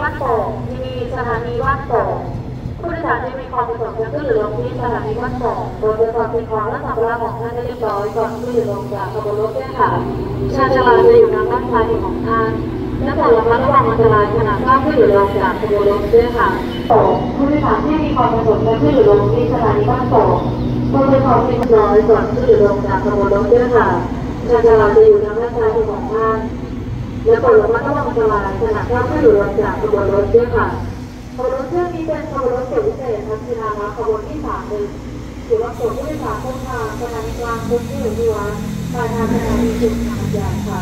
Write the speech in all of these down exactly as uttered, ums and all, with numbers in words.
บ้านโป่งที่สถานีบ้านโป่งผู้โดยสารที่มีความประสงค์จะขึ้นหรือลงที่สถานีบ้านโป่งโดยตรวจสอบสิ่งของและสัมภาระของท่านให้เรียบร้อยก่อนขึ้นหรือลงจากขบวนรถด้วยค่ะชานชาลาจะอยู่ทางด้านซ้ายของท่านและโปรดระมัดระวังอันตรายขณะก้าวขึ้นหรือลงจากขบวนรถด้วยค่ะผู้โดยสารที่มีความประสงค์จะขึ้นหรือลงที่สถานีบ้านโป่งโดยตรวจสอบสิ่งของก่อนขึ้นหรือลงจากขบวนรถด้วยค่ะชานชาลาจะอยู่ทางด้านซ้ายของท่านและโปรดระมัดระวังอันตรายขณะก้าวขึ้นหรือลงจากขบวนรถด้วยค่ะขบวนรถเที่ยวนี้เป็นขบวนรถเสพิเศษทักษิณาขบวนที่สามหนึ่งถือว่าส่งผู้โดยสารต้นทางสถานีกลางพื้นที่หรือที่วัดปลายทางสถานีจุดทางยานค่ะ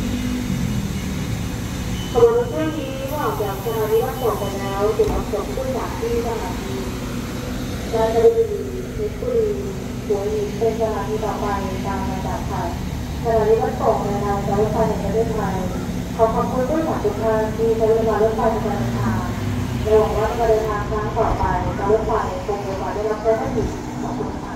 ขบวนรถเที่ยวนี้เมื่อออกจากสถานีบ้านโป่งไปแล้วถือว่าส่งผู้โดยสารที่สถานีราชบุรีเพชรบุรีหัวหินเป็นสถานีต่อไปตามลำดับค่ะสถานีบ้านโป่งในทางรถไฟแห่งประเทศไทยขอขอบคุณผู้โดยสารทุกท่านที่ใช้บริการรถไฟในการเดินทางในหวังว่าการเดินทางครั้งต่อไปการรถไฟคงมีความได้รับการดีขอบคุณค่ะ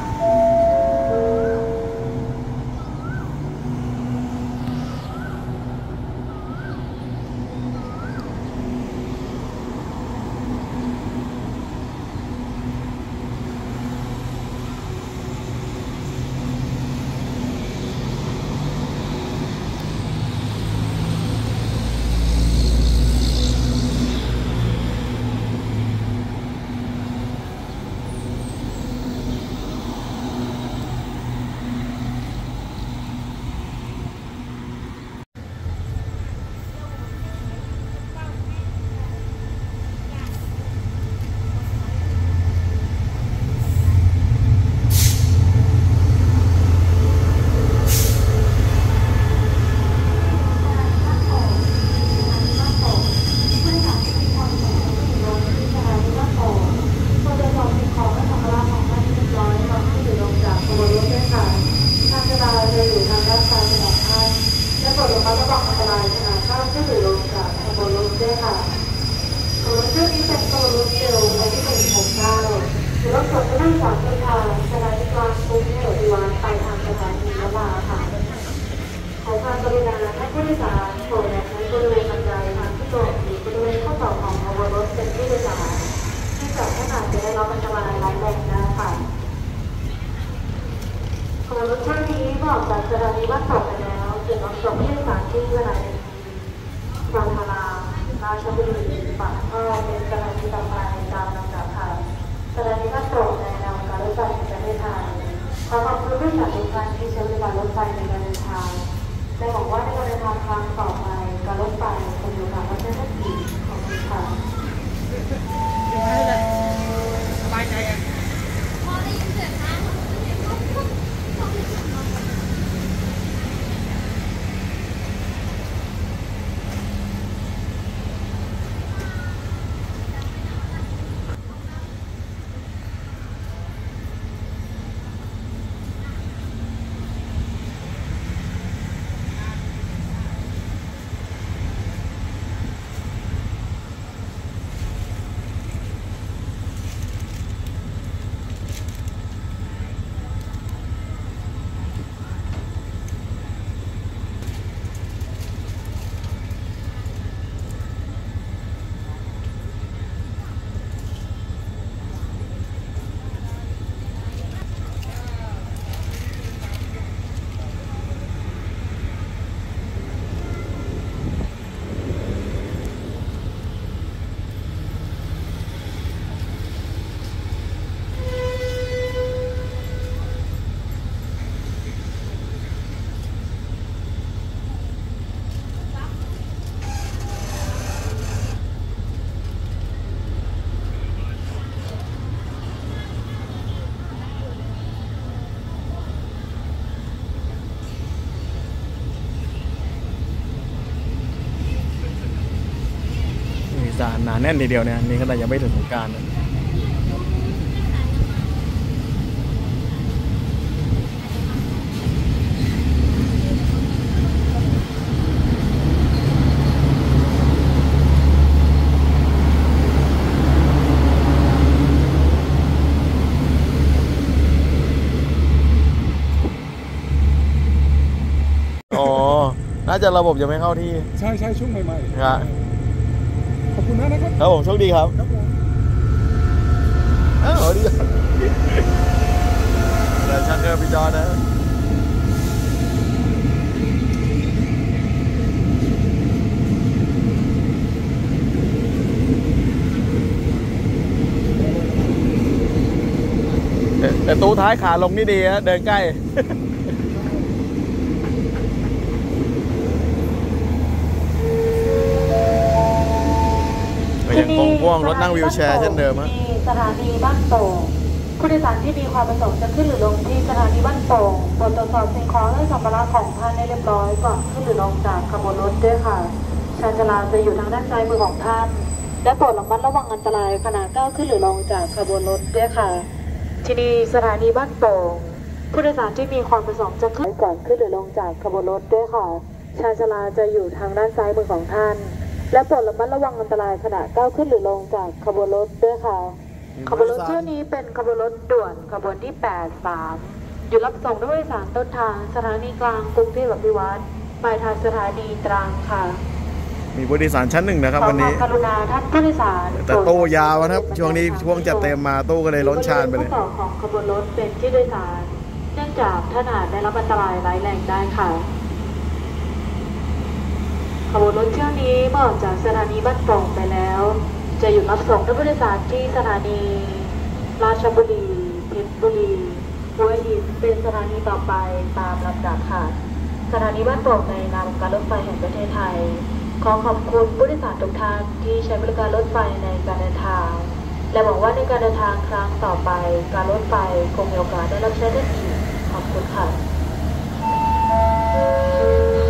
รถเที่ยวนี้เมื่อออกจากสถานีบ้านโป่งไปแล้วจะนำส่งผู้โดยสารที่สถานีบางนาราชบุรีปากท่อเป็นสถานีต่อไปตามลำดับค่ะสถานีบ้านโป่งในแนวการรถไฟแห่งประเทศไทยขอขอบคุณผู้โดยสารทุกท่านที่ใช้บริการรถไฟในการเดินทางและหวังว่าในการเดินทางครั้งต่อไปการรถไฟคงอยู่กับประเทศไทยอีกขอบคุณค่ะสบายใจอ่ะพอได้ยินเสียงน้ำสารหนาแน่นทีเดียวเนี่ยนี่ขนาดยังไม่ถึงสงกรานต์อ๋อน่าจะระบบยังไม่เข้าที่ใช่ใช่ช่วงใหม่ๆครับคุณมากนะครับครับผมโชคดีครับครับผมอ้าวดีแต่ช่างเกินพี่จอนะแต่แต่ตู้ท้ายขาลงนี่ดีฮะเดินใกล้ก็ยังคงพ่วงรถนั่งวีลแชร์เช่นเดิมฮะที่สถานีบ้านโป่งผู้โดยสารที่มีความประสงค์จะขึ้นหรือลงที่สถานีบ้านโป่งโปรดตรวจสอบสิ่งของและสัมภาระของท่านให้เรียบร้อยก่อนขึ้นหรือลงจากขบวนรถด้วยค่ะชานชาลาจะอยู่ทางด้านซ้ายมือของท่านและโปรดระมัดระวังอันตรายขณะก้าวขึ้นหรือลงจากขบวนรถด้วยค่ะที่นี่สถานีบ้านโป่งผู้โดยสารที่มีความประสงค์จะขึ้นก่อนขึ้นหรือลงจากขบวนรถด้วยค่ะชานชาลาจะอยู่ทางด้านซ้ายมือของท่านและโปรดระมัดระวังอันตรายขณะก้าวขึ้นหรือลงจากขบวนรถด้วยค่ะขบวนรถเที่ยวนี้เป็นขบวนรถด่วนขบวนที่แปดสามหยุดรับส่งผู้โดยสารต้นทางสถานีกลางกรุงเทพอภิวัตรปลายทางสถานีตรังค่ะมีผู้โดยสารชั้นหนึ่งนะครับวันนี้ขอความกรุณาท่านผู้โดยสารแต่ตู้ยาวนะครับช่วงนี้ช่วงจัดเต็มมาตู้ก็เลยล้นชานไปเลยผู้ต่อของขบวนรถเป็นที่โดยสารเนื่องจากท่านอาจได้รับอันตรายร้ายแรงได้ค่ะขบวนรถเที่ยวนี้เมื่อออกจากสถานีบ้านโป่งไปแล้วจะหยุดรับส่งผู้โดยสารที่สถานีราชบุรีเพชรบุรีหัวหินเป็นสถานีต่อไปตามลำดับค่ะสถานีบ้านโป่งในนามการรถไฟแห่งประเทศไทยขอขอบคุณผู้โดยสารทุกท่านที่ใช้บริการรถไฟในการเดินทางและหวังว่าในการเดินทางครั้งต่อไปการรถไฟคงมีโอกาสได้รับใช้ท่านอีกขอบคุณค่ะ